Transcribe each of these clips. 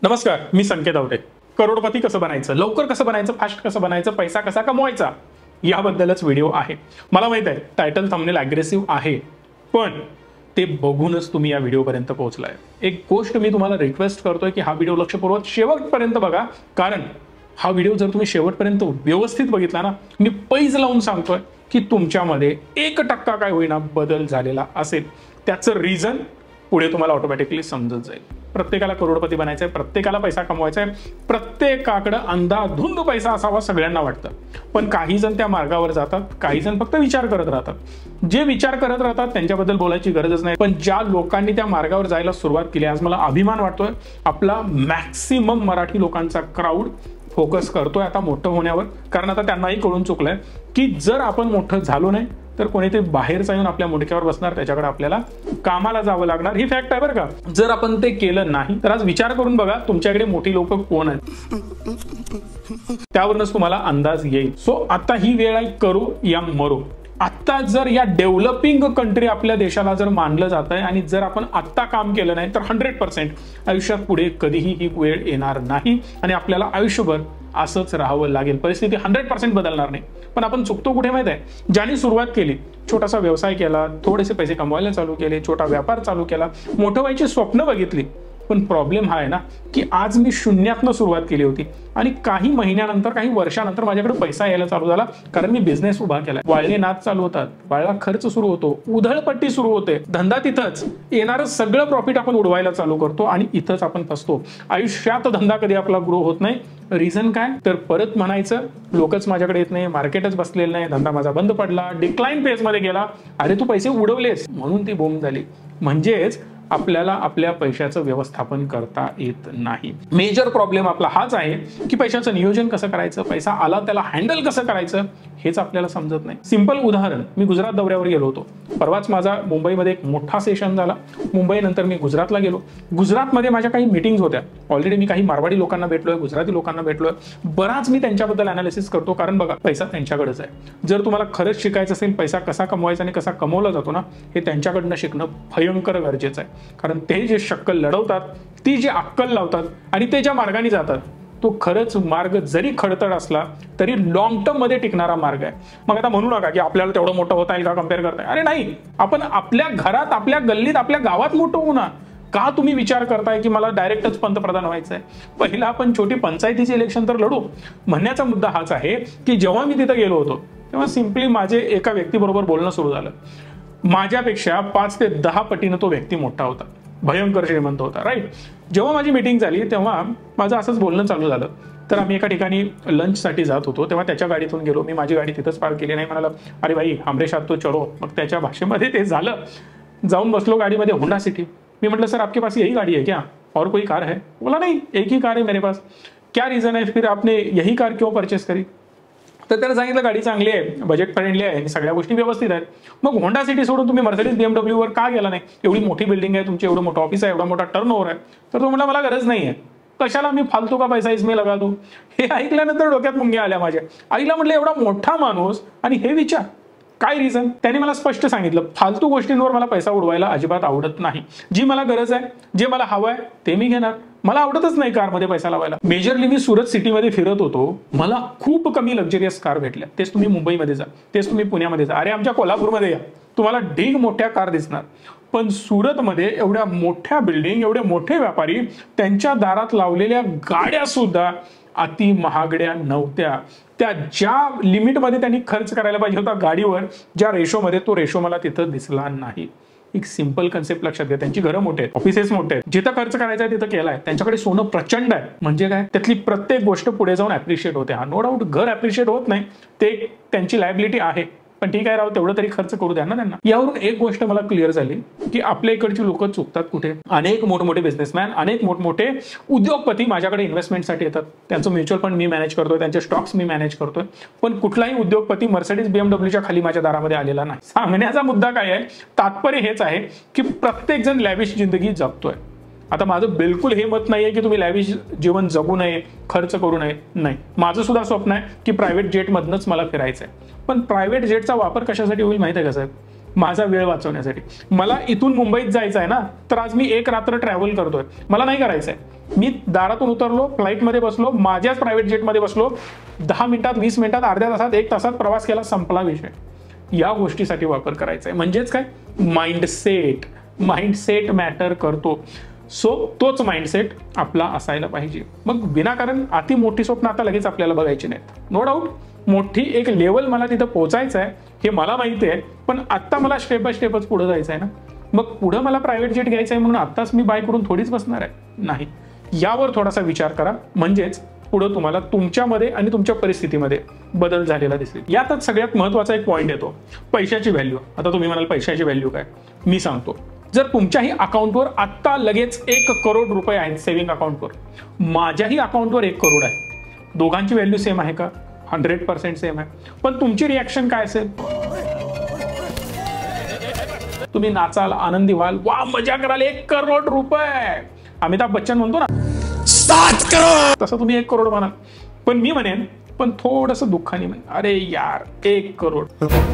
नमस्कार, मी संकेत आवटे. करोडपती कसं बनायचं, लवकर कसं बनायचं, फास्ट कसं बनायचं, पैसा कसा कमवायचा याबद्दलच व्हिडिओ आहे. मला माहित आहे टायटल थंबनेल अग्रेसिव्ह आहे, पण ते बघूनच तुम्ही या व्हिडिओपर्यंत पोहोचलाय. एक गोष्ट मी तुम्हाला रिक्वेस्ट करतोय की हा व्हिडिओ लक्षपूर्वक शेवटपर्यंत बघा, कारण हा व्हिडिओ जर तुम्ही शेवटपर्यंत व्यवस्थित बघितला ना, मी पैज लावून सांगतोय की तुमच्यामध्ये 1% काय होईना बदल झालेला असेल. त्याचं रिझन पुढे तुम्हाला ऑटोमॅटिकली समजत जाईल. प्रत्येकाला करोडपती बनायचंय, प्रत्येकाला पैसा कमवायचा आहे, प्रत्येकाकडे अंधाधुंद पैसा असावा सगळ्यांना वाटतं. पण काही जण त्या मार्गावर जातात, काही जण फक्त विचार करत राहतात. जे विचार करत राहतात त्यांच्याबद्दल बोलायची गरजच नाही, पण ज्या लोकांनी त्या मार्गावर जायला सुरुवात केली, आज मला अभिमान वाटतोय आपला मॅक्सिमम मराठी लोकांचा क्राऊड फोकस करतोय आता मोठं होण्यावर. कारण आता त्यांनाही कळून चुकलंय की जर आपण मोठं झालो नाही तर कोणीतरी बाहेरचा येऊन आपल्या मुंडक्यावर बसणार, त्याच्याकडे आपल्याला कामाला जावं लागणार. ही फॅक्ट आहे बरं का. जर आपण ते केलं नाही तर आज विचार करून बघा तुमच्याकडे मोठी लोक कोण आहेत, त्यावरूनच तुम्हाला अंदाज येईल. सो आता ही वेळ आहे करू या मरू. आता जर या डेव्हलपिंग कंट्री आपल्या देशाला जर मानलं जात आहे आणि जर आपण आत्ता काम केलं नाही तर 100% आयुष्यात पुढे कधीही ही वेळ येणार नाही आणि आपल्याला आयुष्यभर असंच राहावं लागेल. परिस्थिती 100% बदलणार नाही. पण आपण चुकतो कुठे माहित आहे, ज्यांनी सुरुवात केली, छोटासा व्यवसाय केला, थोडेसे पैसे कमवायला चालू केले, छोटा व्यापार चालू केला, मोठं व्हायची स्वप्न बघितली. पण प्रॉब्लेम हा आहे ना की आज मी शून्यातनं सुरुवात केली होती आणि काही महिन्यानंतर, काही वर्षानंतर माझ्याकडे पैसा यायला चालू झाला, कारण मी बिझनेस उभा केला. वाळले नाद चालू होतात, वाळला खर्च सुरू होतो, उधळपट्टी सुरू होते, धंदा तिथंच, येणारं सगळं प्रॉफिट आपण उडवायला चालू करतो आणि इथंच आपण फसतो. आयुष्यात धंदा कधी आपला ग्रो होत नाही. रिझन काय तर परत म्हणायचं लोकच माझ्याकडे येत नाही, मार्केटच बसलेलं नाही, धंदा माझा बंद पडला, डिक्लाइन फेज मध्ये गेला. अरे तू पैसे उडवलेस म्हणून ती बोंब झाली. म्हणजेच आपल्याला आपल्या पैशाचं व्यवस्थापन करता येत नाही. मेजर प्रॉब्लेम आपला हाच आहे की पैशाचं नियोजन कसं करायचं, पैसा आला त्याला हँडल कसं करायचं हेच आपल्याला समजत नाही. सिंपल उदाहरण, मी गुजरात दौऱ्यावर गेलो होतो. परवाच माझा मुंबईमध्ये एक मोठा सेशन झाला. मुंबईनंतर मी गुजरातला गेलो. गुजरातमध्ये माझ्या काही मीटिंग्स होत्या. ऑलरेडी मी काही मारवाडी लोकांना भेटलोय, गुजराती लोकांना भेटलोय. बराच मी त्यांच्याबद्दल अनालिसिस करतो, कारण बघा पैसा त्यांच्याकडेच आहे. जर तुम्हाला खरंच शिकायचं असेल पैसा कसा कमवायचा आणि कसा कमवला जातो ना, हे त्यांच्याकडनं शिकणं भयंकर गरजेचं आहे. कारण ते जे शक्कल लढवतात, ती जी अक्कल लावतात आणि ते ज्या मार्गाने जातात, तो खरंच मार्ग जरी खडतड असला तरी लॉंग टर्म मध्ये टिकणारा मार्ग आहे. मग आता म्हणू नका की आपल्याला तेवढं मोठं होता येईल का कम्पेअर करताय. अरे नाही, आपण आपल्या घरात, आपल्या गल्लीत, आपल्या गावात मोठं होऊ ना. का तुम्ही विचार करताय की मला डायरेक्टच पंतप्रधान व्हायचंय? पहिला आपण छोटी पंचायतीची इलेक्शन तर लढू. म्हणण्याचा मुद्दा हाच आहे की जेव्हा मी तिथे गेलो होतो तेव्हा सिम्पली माझे एका व्यक्तीबरोबर बोलणं सुरू झालं. माझ्यापेक्षा 5 ते 10 पटीनं तो व्यक्ती मोठा होता, भयंकर श्रीमंत होता. राईट. जेव्हा माझी मीटिंग झाली तेव्हा माझं असंच बोलणं चालू झालं. तर आम्ही एका ठिकाणी लंचसाठी जात होतो, तेव्हा त्याच्या गाडीतून गेलो. मी माझी गाडी तिथंच पार्क केली. नाही म्हणाला, अरे भाई हमरे साथ तो चलो. मग त्याच्या भाषेमध्ये ते झालं. जाऊन बसलो गाडीमध्ये, होंडा सिटी. मी म्हटलं सर आपके पास यही गाड़ी है क्या और कोई कार है? बोला नहीं, एक ही कार है मेरे पास. क्या रीजन है फिर आपने यही कार क्यों परचेस करी? तर त्याला सांगितलं गाडी चांगली आहे, बजेट फ्रेंडली आहे, सगळ्या गोष्टी व्यवस्थित आहेत. मग होंडा सिटी सोडून तुम्ही मर्सिडीज BMW वर का गेला नाही? एवढी मोठी बिल्डिंग आहे तुमची, एवढं मोठं ऑफिस आहे, एवढा मोठा टर्नओव्हर आहे. तर तो म्हटला मला गरज नाही आहे, कशाला मी फालतू का पैसा इसमें लगा दूं. हे ऐकल्यानंतर डोक्यात मुंग्या आल्या माझ्या. आईला म्हटलं एवढा मोठा माणूस आणि हे विचार, काय रिझन? त्याने मला स्पष्ट सांगितलं, फालतू गोष्टींवर मला पैसा उडवायला अजिबात आवडत नाही. जी मला गरज आहे, जे मला हवं आहे ते मी घेणार. मला आवडतच नाही कारमध्ये पैसा लावायला. मेजरली मी सुरत सिटीमध्ये फिरत होतो, मला खूप कमी लक्झरियस कार भेटल्या. तेच तुम्ही मुंबईमध्ये जा, तेच तुम्ही पुण्यामध्ये जा, अरे आमच्या कोल्हापूरमध्ये या, तुम्हाला ढीग मोठ्या कार दिसणार. पण सुरतमध्ये एवढ्या मोठ्या बिल्डिंग, एवढे मोठे व्यापारी, त्यांच्या दारात लावलेल्या गाड्या सुद्धा अति महागड्या नव्हत्या. त्या ज्या लिमिटमध्ये त्यांनी खर्च करायला पाहिजे होता गाडीवर, ज्या रेशोमध्ये, तो रेशो मला तिथं दिसला नाही. एक सिंपल कन्सेप्ट लक्षात घ्या. त्यांची घरं मोठे आहेत, ऑफिसेस मोठे आहेत, जिथं खर्च करायचा आहे तिथं केलाय. त्यांच्याकडे सोनं प्रचंड आहे. म्हणजे काय, त्यातली प्रत्येक गोष्ट पुढे जाऊन ऍप्रिशिएट होते. हा नो डाऊट घर ऍप्रिशिएट होत नाही, ते त्यांची लायबिलिटी आहे, पण ठीक आहे राव, तेवढं तरी खर्च करू द्या ना त्यांना. यावरून एक गोष्ट मला क्लिअर झाली की आपल्या इकडची लोक चुकतात कुठे. अनेक मोठमोठे बिझनेसमॅन, अनेक मोठमोठे उद्योगपती माझ्याकडे इन्व्हेस्टमेंटसाठी येतात. त्यांचं म्युच्युअल फंड मी मॅनेज करतोय, त्यांचे स्टॉक्स मी मॅनेज करतोय. पण कुठलाही उद्योगपती मर्सिडीज BMWच्या खाली माझ्या दारामध्ये आलेला नाही. सांगण्याचा मुद्दा काय आहे, तात्पर्य हेच आहे की प्रत्येक जण लॅविश जिंदगी जगतोय. आता माझं बिलकुल हे मत नाहीये की तुम्ही लॅविश जीवन जगू नये, खर्च करू नये. नाही, माझं सुद्धा स्वप्न आहे की प्रायव्हेट जेटमधनंच मला फिरायचं आहे. पण प्रायव्हेट जेटचा वापर कशासाठी होईल माहिती आहे का साहेब? माझा वेळ वाचवण्यासाठी. मला इथून मुंबईत जायचं आहे ना, तर आज मी एक रात्र ट्रॅव्हल करतोय, मला नाही करायचंय. मी दारातून उतरलो, फ्लाईटमध्ये बसलो, माझ्याच प्रायव्हेट जेटमध्ये बसलो, 10 मिनिटात, 20 मिनिटात, अर्ध्या तासात, 1 तासात प्रवास केला, संपला विषय. या गोष्टीसाठी वापर करायचा आहे. म्हणजेच काय, माइंडसेट मॅटर करतो. सो तोच माइंडसेट आपला असायला पाहिजे. मग विनाकारण अति मोठी स्वप्न आता लगेच आपल्याला बघायची नाहीत. नो डाऊट मोठी एक लेवल मला तिथं पोहोचायचं आहे हे मला माहिती आहे, पण आत्ता मला स्टेप बाय स्टेपच पुढे जायचं आहे ना. मग पुढे मला प्रायव्हेट जेट घ्यायचं आहे म्हणून आत्ताच मी बाय करून थोडीच बसणार आहे, नाही. यावर थोडासा विचार करा, म्हणजेच पुढे तुम्हाला तुमच्यामध्ये आणि तुमच्या परिस्थितीमध्ये बदल झालेला दिसेल. यातच सगळ्यात महत्त्वाचा एक पॉईंट येतो, पैशाची व्हॅल्यू. आता तुम्ही म्हणाल पैशाची व्हॅल्यू काय, मी सांगतो. जर तुमच्याही अकाउंटवर आत्ता लगेच 1 करोड रुपये आहेत सेव्हिंग अकाउंटवर, माझ्याही अकाउंटवर 1 करोड आहे, दोघांची व्हॅल्यू सेम आहे का? 100% सेम आहे. पण तुमची रिॲक्शन काय असेल? तुम्ही नाचाल, आनंदी व्हाल, वा मजा कराल, 1 करोड रुपये, अमिताभ बच्चन म्हणतो ना 7 करोड, तसं तुम्ही 1 करोड म्हणाल. पण मी म्हणेन, पण थोडंसं दुःखाने म्हणेन, अरे यार 1 करोड.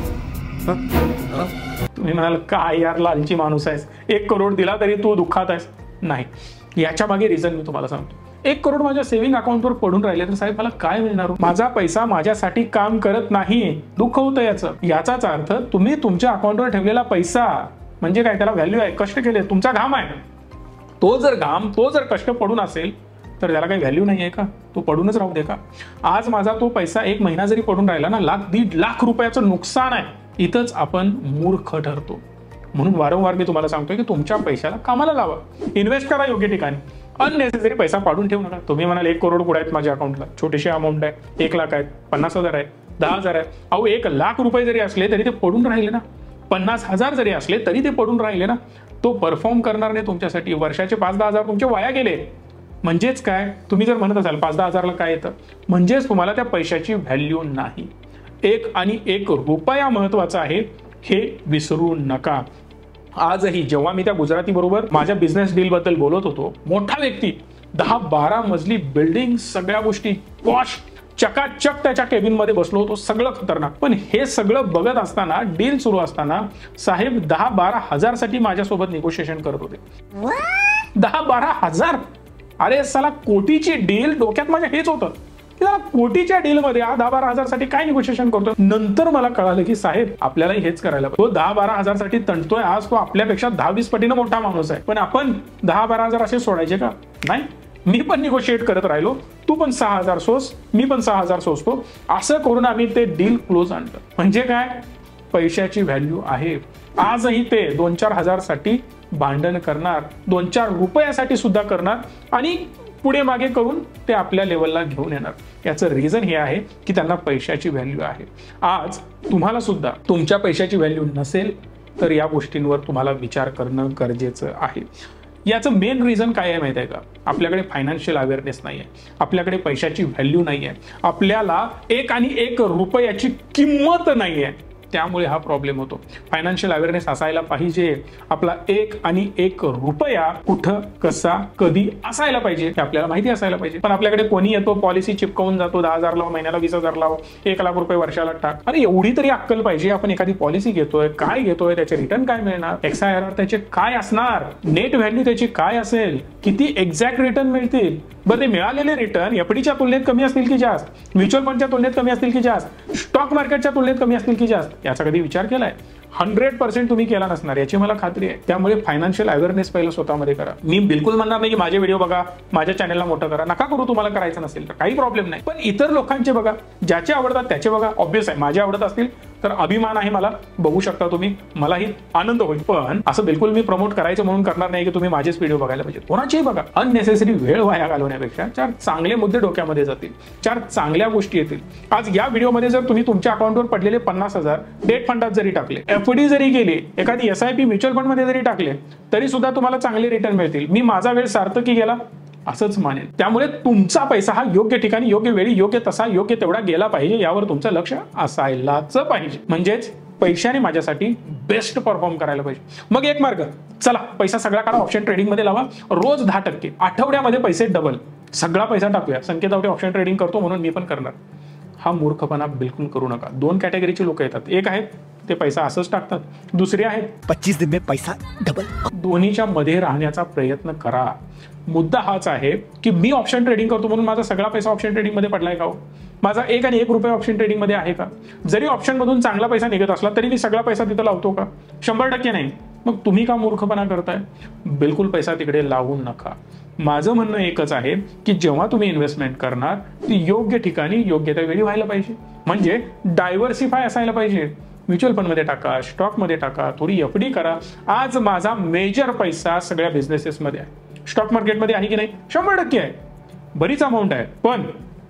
तुम्ही म्हणाल काय यार लालची माणूस आहेस, 1 करोड दिला तरी तू दुःखात आहेस. नाही, याच्या मागे रिझन मी तुम्हाला सांगतो. 1 करोड माझ्या सेव्हिंग अकाउंटवर पडून राहिले तर साहेब मला काय मिळणार? माझा पैसा माझ्यासाठी काम करत नाही, दुःख होतं याचाच अर्थ तुम्ही तुमच्या अकाउंटवर ठेवलेला पैसा म्हणजे काय, त्याला व्हॅल्यू आहे, कष्ट केले, तुमचा घाम आहे. तो जर कष्ट पडून असेल तर त्याला काही व्हॅल्यू नाही आहे का? तो पडूनच राहू दे का? आज माझा तो पैसा 1 महिना जरी पडून राहिला ना, 1,00,000-1.5 लाख रुपयाचं नुकसान आहे. इथंच आपण मूर्ख ठरतो. म्हणून वारंवार मी तुम्हाला सांगतोय की तुमच्या पैशाला कामाला लावा, इन्व्हेस्ट करा योग्य ठिकाणी. अननेसेसरी पैसा पाडून ठेवू नका. तुम्ही म्हणाल 1 करोड कुठे आहेत माझ्या अकाउंटला, छोटीशी अमाऊंट आहे, 1 लाख आहेत, 50,000 आहे, 10,000 आहे. अहो 1 लाख रुपये जरी असले तरी ते पडून राहिले ना, 50,000 जरी असले तरी ते पडून राहिले ना. तो परफॉर्म करणार नाही तुमच्यासाठी. वर्षाचे 5-10 हजार तुमचे वाया गेले. म्हणजेच काय, तुम्ही जर म्हणत असाल 5-10 हजारला काय येतं, म्हणजेच तुम्हाला त्या पैशाची व्हॅल्यू नाही. 1 रुपया महत्वाचा आहे हे विसरू नका. आजही जेव्हा मी त्या गुजराती बरोबर माझ्या बिझनेस डील बद्दल बोलत होतो, मोठा व्यक्ती, 10-12 मजली बिल्डिंग, सगळ्या गोष्टी पॉश, चकाचक त्याच्या केबिन मध्ये बसलो होतो, सगळं खतरनाक. पण हे सगळं बघत असताना, डील सुरू असताना साहेब 10-12 हजार साठी माझ्यासोबत निगोशिएशन करत होते. 10-12 हजार, अरे साला कोटीची डील. डोक्यात माझ्या हेच होतं की कोटीच्या डील मध्ये 10-12 हजार साठी काय निगोशिएशन करतो. नंतर मला कळालं की साहेब आपल्यालाही हेच करायला पाहिजे. तो 10-12 हजार साठी तणतोय, आज तो आपल्यापेक्षा 10-20 पटीनं मोठा माणूस आहे. पण आपण 10-12 हजार असे सोडायचे का? नाही. मी पण निगोशिएट करत राहिलो, तू पण 6,000 सोस, मी पण 6,000 सोसतो, असं करून आम्ही ते डील क्लोज आणलं. म्हणजे काय, पैशाची व्हॅल्यू आहे. आजही ते 2-4 हजार साठी भांडण करणार, 2-4 रुपयासाठी सुद्धा करणार आणि पुढे मागे करून ते आपल्या लेवलला घेऊन येणार. याचं रिझन हे आहे की त्यांना पैशाची व्हॅल्यू आहे. आज तुम्हाला सुद्धा तुमच्या पैशाची व्हॅल्यू नसेल तर या गोष्टींवर तुम्हाला विचार करणं गरजेचं आहे. याचं मेन रिझन काय आहे माहिती आहे का? आपल्याकडे फायनान्शियल अवेअरनेस नाही आहे, आपल्याकडे पैशाची व्हॅल्यू नाही आहे, आपल्याला 1 रुपयाची किंमत नाही आहे. त्यामुळे हा प्रॉब्लेम होतो. फायनान्शियल अवेअरनेस असायला पाहिजे. आपला 1 रुपया कुठं, कसा, कधी असायला पाहिजे हे आपल्याला माहिती असायला पाहिजे. पण आपल्याकडे कोणी येतो, पॉलिसी चिपकवून जातो, 10,000 लाव, महिन्याला 20,000 लाव, 1 लाख रुपये वर्षाला टाक. अरे एवढी तरी अक्कल पाहिजे. आपण एखादी पॉलिसी घेतोय, काय घेतोय, त्याचे रिटर्न काय मिळणार, XIRR त्याचे काय असणार, नेट व्हॅल्यू त्याची काय असेल, किती एक्झॅक्ट रिटर्न मिळतील. बरं, ते मिळालेले रिटर्न एफडीच्या तुलनेत कमी असतील की जास्त, म्युच्युअल फंडच्या तुलनेत कमी असतील की जास्त, स्टॉक मार्केटच्या तुलनेत कमी असतील की जास्त, याचा कधी विचार केलाय? 100% तुम्ही केला नसणार याची मला खात्री आहे. त्यामुळे फायनान्शियल अवेअरनेस पहिलं स्वतःमध्ये करा. मी बिलकुल म्हणणार नाही की माझे व्हिडिओ बघा, माझ्या चॅनलला मोठं करा, नका करू. तुम्हाला करायचं नसेल तर काही प्रॉब्लेम नाही. पण इतर लोकांचे बघा, ज्याचे आवडतात त्याचे बघा. ऑब्व्हियस आहे, माझे आवडत असतील तर अभिमान आहे मला, बघू शकता तुम्ही, मलाही आनंद होईल. पण असं बिलकुल मी प्रमोट करायचं म्हणून करणार नाही की तुम्ही माझेच व्हिडिओ बघायला पाहिजे. कोणाचेही बघा. अननेसेसरी वेळ वाया घालवण्यापेक्षा 4 चांगले मुद्दे डोक्यामध्ये जातील, 4 चांगल्या गोष्टी येतील. आज या व्हिडिओमध्ये जर तुम्ही तुमच्या अकाउंटवर पडलेले 50,000 डेट फंडात जरी टाकले, एफडी जरी केली, एखादी SIP म्युच्युअल फंड मध्ये जरी टाकले, तरी सुद्धा तुम्हाला चांगले रिटर्न मिळतील. मी माझा वेळ सार्थकी गेला असंच मानेन. त्यामुळे तुमचा पैसा हा योग्य ठिकाणी, योग्य वेळी, योग्य तसा, योग्य तेवढा गेला पाहिजे, यावर तुमचं लक्ष असायलाच पाहिजे. म्हणजेच पैशाने माझ्यासाठी बेस्ट परफॉर्म करायला पाहिजे. मग एक मार्ग, चला पैसा सगळा काढा, ऑप्शन ट्रेडिंग मध्ये लावा, रोज 10%, आठवड्यामध्ये पैसे डबल, सगळा पैसा टाकूया. संकेत आवटे ऑप्शन ट्रेडिंग करतो म्हणून मी पण करणार. हा मूर्खपणा बिलकुल करू नका. 2 कॅटेगरीचे लोक येतात. एक आहेत ते पैसा असंच टाकतात. दुसरे आहेत 25 दिन में पैसा डबल. दोन्हीच्या मध्ये राहण्याचा प्रयत्न करा. मुद्दा हाच आहे की मी ऑप्शन ट्रेडिंग करतो म्हणून माझा सगळा पैसा ऑप्शन ट्रेडिंग मध्ये पडलाय का? माझा 1 आणि 1 रुपये ऑप्शन ट्रेडिंग मध्ये आहे का? जरी ऑप्शन मधून चांगला पैसा निघत असला तरी मी सगळा पैसा तिथं लावतो का? 100% नाही. मग तुम्ही का मूर्खपणा करताय? बिलकुल पैसा तिकडे लावू नका. माझं म्हणणं एकच आहे की जेव्हा तुम्ही इन्व्हेस्टमेंट करणार ती योग्य ठिकाणी योग्य त्या वेळी व्हायला पाहिजे. म्हणजे डायव्हर्सिफाय असायला पाहिजे. म्युच्युअल फंडमध्ये टाका, स्टॉकमध्ये टाका, थोडी एफडी करा. आज माझा मेजर पैसा सगळ्या बिझनेसेसमध्ये आहे. स्टॉक मार्केटमध्ये आहे की नाही? 100% आहे. बरीच अमाऊंट आहे. पण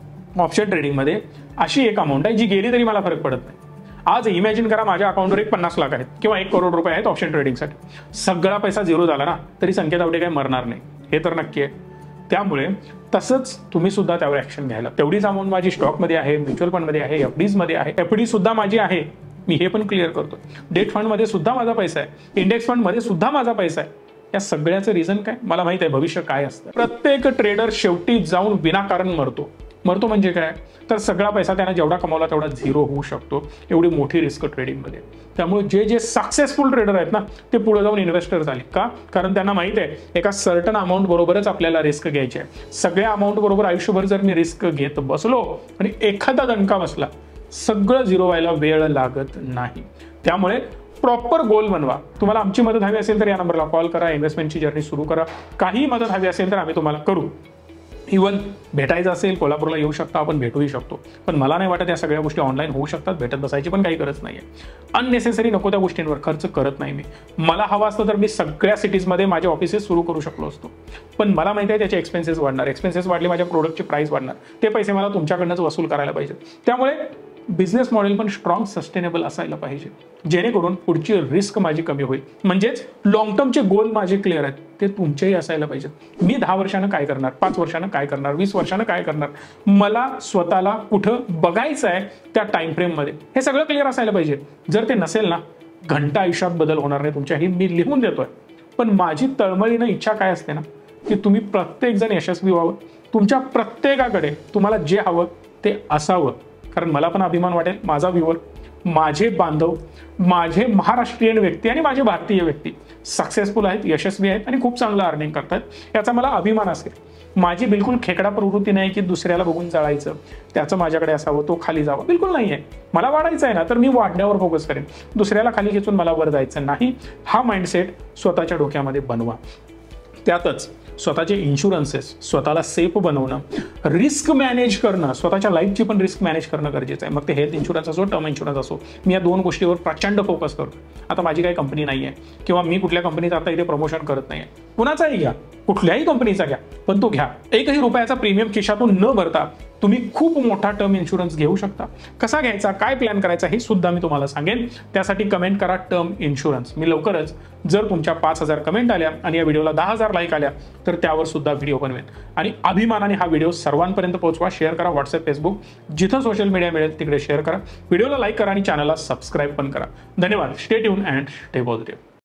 ऑप्शन ट्रेडिंगमध्ये अशी एक अमाऊंट आहे जी गेली तरी मला फरक पडत नाही. आज इमॅजिन करा माझ्या अकाउंटवर 50 लाख आहेत किंवा 1 करोड रुपये आहेत ऑप्शन ट्रेडिंगसाठी. सगळा पैसा झिरो झाला ना तरी संकेत आवडे काही मरणार नाही, हे तर नक्की आहे. त्यामुळे तसंच तुम्ही सुद्धा त्यावर ऍक्शन घ्यायला. तेवढीच अमाऊंट माझी स्टॉकमध्ये आहे, म्युच्युअल फंडमध्ये आहे, एफडीजमध्ये आहे. एफडी सुद्धा माझी आहे, मी हे पण क्लिअर करतो. डेट फंडमध्ये सुद्धा माझा पैसा आहे, इंडेक्स फंडमध्ये सुद्धा माझा पैसा आहे. या सगळ्याचं रिझन काय? मला माहित आहे भविष्य काय असतं. प्रत्येक ट्रेडर शेवटी जाऊन विनाकारण मरतो. म्हणजे काय? तर सगळा पैसा त्याने जेवढा कमावला तेवढा झिरो होऊ शकतो. एवढी मोठी रिस्क ट्रेडिंगमध्ये. त्यामुळे जे सक्सेसफुल ट्रेडर आहेत ना ते पुढे जाऊन इन्व्हेस्टर झाले का? कारण त्यांना माहित आहे एका सर्टन अमाऊंट बरोबरच आपल्याला रिस्क घ्यायची आहे. सगळ्या अमाऊंट बरोबर आयुष्यभर जर मी रिस्क घेत बसलो आणि एखादा दणका बसला सगळं झिरो व्हायला वेळ लागत नाही. त्यामुळे प्रॉपर गोल बनवा. तुम्हाला आमची मदत हवी असेल तर या नंबरला कॉल करा. इन्व्हेस्टमेंटची जर्नी सुरू करा. काही मदत हवी असेल तर आम्ही तुम्हाला करू. इव्हन भेटायचं असेल कोल्हापूरला येऊ शकता, आपण भेटूही शकतो. पण मला नाही वाटत या सगळ्या गोष्टी ऑनलाईन होऊ शकतात. भेटत बसायची पण काही गरज नाहीये. अननेसेसरी नको त्या गोष्टींवर खर्च करत नाही मी. मला हवा असतं तर मी सगळ्या सिटीजमध्ये माझे ऑफिसेस सुरू करू शकलो असतो. पण मला माहिती आहे त्याचे एक्सपेन्सेस वाढणार. एक्सपेन्सेस वाढले माझ्या प्रोडक्टची प्राइस वाढणार. ते पैसे मला तुमच्याकडनंच वसूल करायला पाहिजे. त्यामुळे बिझनेस मॉडेल पण स्ट्रॉंग सस्टेनेबल असायला पाहिजे जेणेकरून पुढची रिस्क माझी कमी होईल. म्हणजेच लॉंग टर्मचे गोल माझे क्लिअर आहेत ते तुमचेही असायला पाहिजेत. मी 10 वर्षानं काय करणार, 5 वर्षानं काय करणार, 20 वर्षानं काय करणार, मला स्वतःला कुठं बघायचं आहे त्या टाइम फ्रेममध्ये हे सगळं क्लिअर असायला पाहिजे. जर ते नसेल ना घंटा आयुष्यात बदल होणार नाही तुमच्या. हे मी लिहून देतोय. पण माझी तळमळीनं इच्छा काय असते ना की तुम्ही प्रत्येक जण यशस्वी व्हावं. तुमच्या प्रत्येकाकडे तुम्हाला जे हवं ते असावं. कारण मला पण अभिमान वाटेल माझा व्ह्यूअर, माझे बांधव, माझे महाराष्ट्रीयन व्यक्ती आणि माझे भारतीय व्यक्ती सक्सेसफुल आहेत, यशस्वी आहेत आणि खूप चांगलं अर्निंग करतात. याचा मला अभिमान असेल. माझी बिलकुल खेकडा प्रवृत्ती नाही की दुसऱ्याला बघून जळायचं, त्याचं माझ्याकडे असावं, तो खाली जावा. बिलकुल नाही आहे. मला वाढायचं आहे ना तर मी वाढण्यावर फोकस करेन. दुसऱ्याला खाली खेचून मला वर जायचं नाही. हा माइंडसेट स्वतःच्या डोक्यामध्ये बनवा. त्यातच स्वतःचे इन्शुरन्सेस, स्वतःला सेफ बनवणं, रिस्क मॅनेज करणं, स्वतःच्या लाईफची पण रिस्क मॅनेज करणं गरजेचं आहे. मग ते हेल्थ इन्शुरन्स असो, टर्म इन्शुरन्स असो. मी या 2 गोष्टीवर प्रचंड फोकस करतो. आता माझी काही कंपनी नाही आहे किंवा मी कुठल्या कंपनीचं आता इथे प्रमोशन करत नाही आहे. कुणाचाही घ्या, कुठल्याही कंपनीचा घ्या, पण तो घ्या. 1ही रुपयाचा प्रीमियम खिशातून न भरता तुम्ही खूप मोठा टर्म इन्शुरन्स घेऊ शकता. कसा घ्यायचा, काय प्लॅन करायचा हे सुद्धा मी तुम्हाला सांगेन. त्यासाठी कमेंट करा टर्म इन्शुरन्स. मी लवकरच जर तुमच्या 5000 कमेंट आल्या आणि या व्हिडिओला 10,000 लाईक आल्या तर त्यावर सुद्धा व्हिडिओ बनवेन. आणि अभिमानाने हा व्हिडिओ सर्वांपर्यंत पोहोचवा. शेअर करा व्हॉट्सअप, फेसबुक, जिथं सोशल मीडिया मिळेल तिकडे शेअर करा. व्हिडिओला लाईक करा आणि चॅनलला सबस्क्राईब पण करा. धन्यवाद. Stay tune and stay positive.